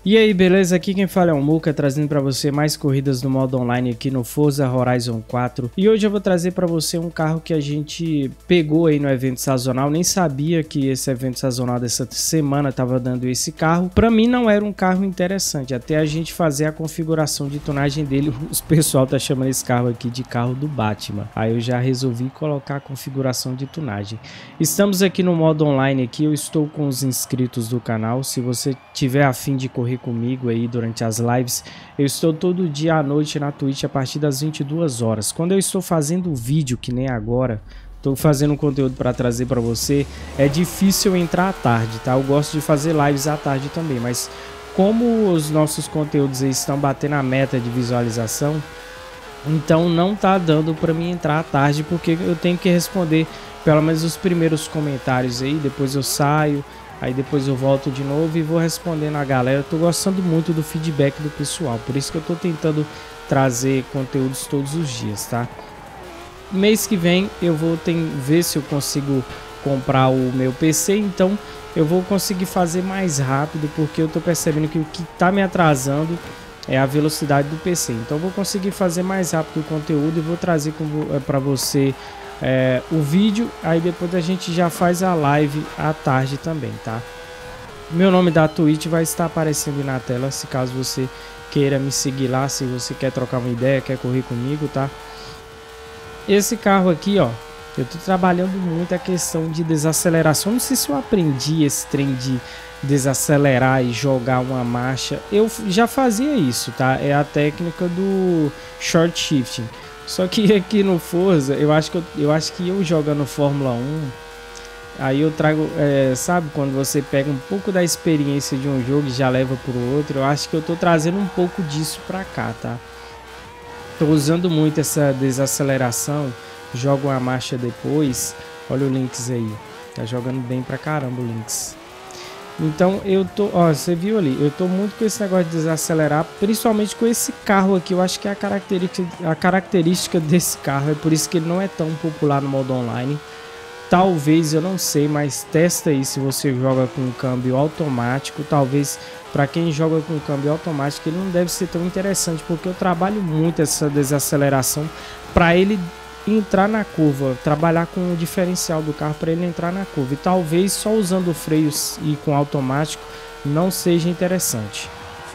E aí, beleza? Aqui quem fala é o Muca, trazendo para você mais corridas no modo online aqui no Forza Horizon 4. E hoje eu vou trazer para você um carro que a gente pegou aí no evento sazonal. Nem sabia que esse evento sazonal dessa semana tava dando esse carro. Para mim não era um carro interessante, até a gente fazer a configuração de tonagem dele. O pessoal tá chamando esse carro aqui de carro do Batman. Aí eu já resolvi colocar a configuração de tunagem. Estamos aqui no modo online aqui, eu estou com os inscritos do canal. Se você tiver a fim de correr comigo aí durante as lives, eu estou todo dia à noite na Twitch a partir das 22 horas. Quando eu estou fazendo vídeo, que nem agora, estou fazendo um conteúdo para trazer para você, é difícil entrar à tarde, tá? Eu gosto de fazer lives à tarde também, mas como os nossos conteúdos aí estão batendo a meta de visualização, então não tá dando para mim entrar à tarde, porque eu tenho que responder pelo menos os primeiros comentários aí, depois eu saio. Aí depois eu volto de novo e vou respondendo a galera. Eu tô gostando muito do feedback do pessoal, por isso que eu tô tentando trazer conteúdos todos os dias, tá? Mês que vem eu vou ver se eu consigo comprar o meu PC, então eu vou conseguir fazer mais rápido, porque eu tô percebendo que o que tá me atrasando é a velocidade do PC. Então eu vou conseguir fazer mais rápido o conteúdo e vou trazer para você o vídeo, aí depois a gente já faz a live à tarde também, tá? Meu nome da Twitch vai estar aparecendo na tela, se caso você queira me seguir lá, se você quer trocar uma ideia, quer correr comigo, tá? Esse carro aqui, ó, eu tô trabalhando muito a questão de desaceleração. Não sei se eu aprendi esse trem de desacelerar e jogar uma marcha. Eu já fazia isso, tá? É a técnica do short shifting. Só que aqui no Forza, eu acho que eu jogando Fórmula 1, aí eu trago, sabe, quando você pega um pouco da experiência de um jogo e já leva para o outro, eu acho que eu tô trazendo um pouco disso para cá, tá? Tô usando muito essa desaceleração, jogo a marcha depois. Olha o Lynx aí, tá jogando bem pra caramba o Lynx. Então eu tô, ó, você viu ali, eu tô muito com esse negócio de desacelerar, principalmente com esse carro aqui. Eu acho que é a característica desse carro, é por isso que ele não é tão popular no modo online. Talvez, eu não sei, mas testa aí se você joga com câmbio automático. Talvez para quem joga com câmbio automático ele não deve ser tão interessante, porque eu trabalho muito essa desaceleração para ele entrar na curva, trabalhar com o diferencial do carro para ele entrar na curva, e talvez só usando freios e com automático não seja interessante.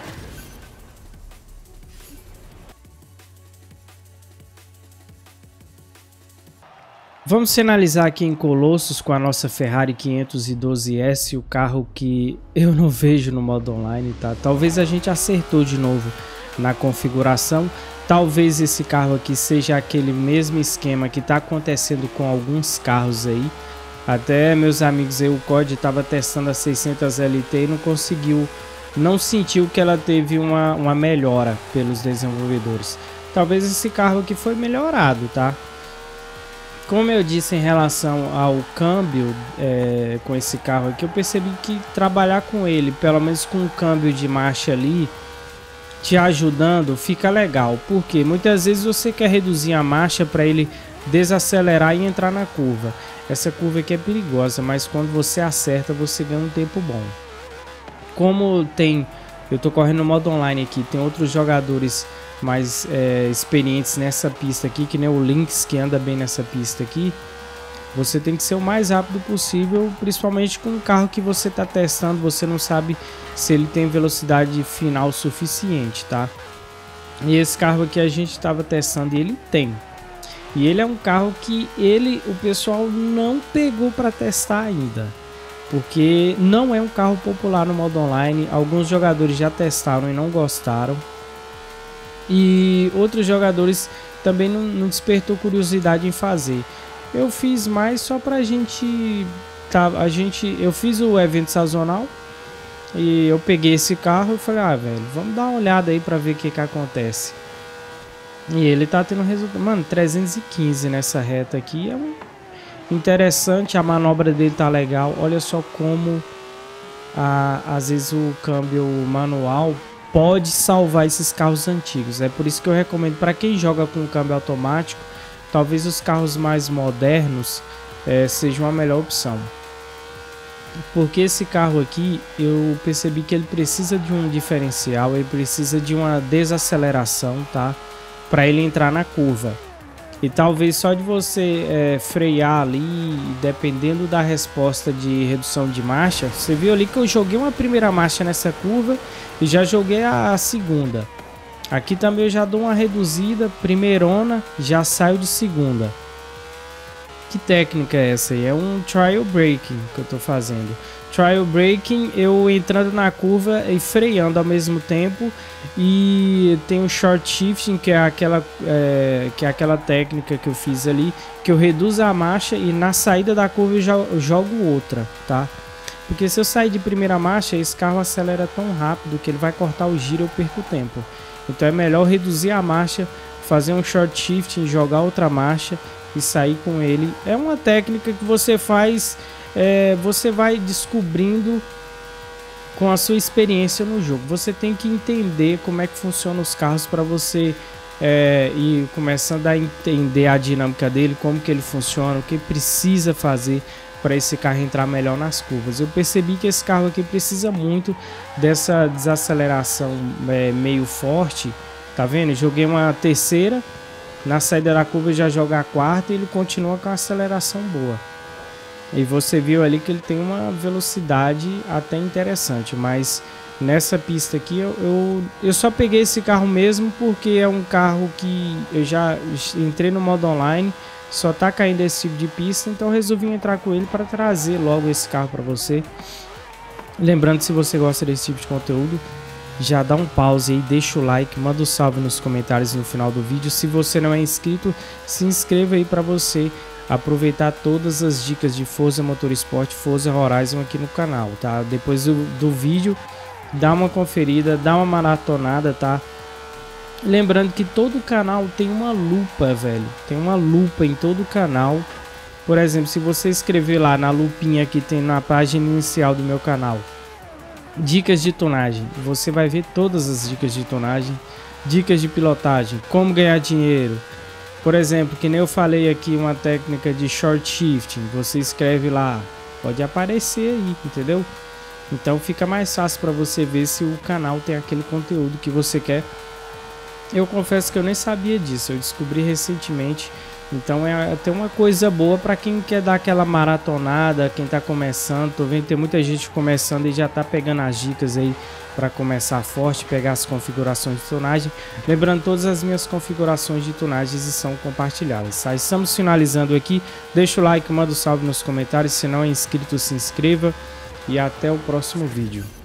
Vamos finalizar aqui em Colossos com a nossa Ferrari 512S, o carro que eu não vejo no modo online, tá? Talvez a gente acertou de novo na configuração. Talvez esse carro aqui seja aquele mesmo esquema que está acontecendo com alguns carros aí. Até meus amigos aí, o COD estava testando a 600 LT e não conseguiu, não sentiu que ela teve uma melhora pelos desenvolvedores. Talvez esse carro aqui foi melhorado, tá? Como eu disse em relação ao câmbio com esse carro aqui, eu percebi que trabalhar com ele, pelo menos com o câmbio de marcha ali, te ajudando, fica legal, porque muitas vezes você quer reduzir a marcha para ele desacelerar e entrar na curva. Essa curva aqui é perigosa, mas quando você acerta, você ganha um tempo bom. Como eu tô correndo no modo online aqui, tem outros jogadores mais experientes nessa pista aqui, que nem o Lynx, que anda bem nessa pista aqui. Você tem que ser o mais rápido possível, principalmente com o carro que você está testando. Você não sabe se ele tem velocidade final suficiente, tá? E esse carro aqui a gente estava testando e ele tem. E ele é um carro que o pessoal não pegou para testar ainda, porque não é um carro popular no modo online. Alguns jogadores já testaram e não gostaram. E outros jogadores também não despertou curiosidade em fazer. Eu fiz mais só pra gente, eu fiz o evento sazonal e eu peguei esse carro e falei, ah, velho, vamos dar uma olhada aí pra ver o que acontece. E ele tá tendo resultado, mano, 315 nessa reta aqui, é interessante, a manobra dele tá legal. Olha só como às vezes o câmbio manual pode salvar esses carros antigos. É por isso que eu recomendo para quem joga com câmbio automático. Talvez os carros mais modernos sejam a melhor opção. porque esse carro aqui eu percebi que ele precisa de um diferencial, ele precisa de uma desaceleração, tá? Para ele entrar na curva. E talvez só de você frear ali, dependendo da resposta de redução de marcha, você viu ali que eu joguei uma primeira marcha nessa curva e já joguei a segunda. Aqui também eu já dou uma reduzida, primeirona, já saio de segunda. Que técnica é essa aí? É um trial braking que eu tô fazendo. Trial braking, eu entrando na curva e freando ao mesmo tempo. E tem o short shifting, que é aquela técnica que eu fiz ali, que eu reduzo a marcha e na saída da curva eu jogo outra, tá? Porque se eu sair de primeira marcha, esse carro acelera tão rápido que ele vai cortar o giro e eu perco tempo. Então é melhor reduzir a marcha, fazer um short shifting, jogar outra marcha e sair com ele. É uma técnica que você faz, você vai descobrindo com a sua experiência no jogo. Você tem que entender como é que funcionam os carros para você ir começando a entender a dinâmica dele, como que ele funciona, o que precisa fazer para esse carro entrar melhor nas curvas. Eu percebi que esse carro aqui precisa muito dessa desaceleração meio forte. Tá vendo? Joguei uma terceira, na saída da curva eu já jogo a quarta e ele continua com a aceleração boa. E você viu ali que ele tem uma velocidade até interessante, mas nessa pista aqui eu só peguei esse carro mesmo porque é um carro que eu já entrei no modo online, só tá caindo esse tipo de pista, então eu resolvi entrar com ele para trazer logo esse carro para você. Lembrando, se você gosta desse tipo de conteúdo, já dá um pause aí, deixa o like, manda um salve nos comentários no final do vídeo. Se você não é inscrito, se inscreva aí para você aproveitar todas as dicas de Forza Motorsport, Forza Horizon aqui no canal, tá? Depois do vídeo, dá uma conferida, dá uma maratonada, tá? Lembrando que todo canal tem uma lupa, velho. Tem uma lupa em todo canal. Por exemplo, se você escrever lá na lupinha que tem na página inicial do meu canal, dicas de tonagem, você vai ver todas as dicas de tonagem, dicas de pilotagem, como ganhar dinheiro. Por exemplo, que nem eu falei aqui, uma técnica de short shifting, você escreve lá, pode aparecer aí, entendeu? Então fica mais fácil para você ver se o canal tem aquele conteúdo que você quer. Eu confesso que eu nem sabia disso, eu descobri recentemente. Então é até uma coisa boa para quem quer dar aquela maratonada, quem tá começando. Tô vendo que tem muita gente começando e já tá pegando as dicas aí para começar forte, pegar as configurações de tonagem. Lembrando, todas as minhas configurações de tonagens são compartilhadas, tá? Estamos finalizando aqui, deixa o like, manda um salve nos comentários, se não é inscrito, se inscreva e até o próximo vídeo.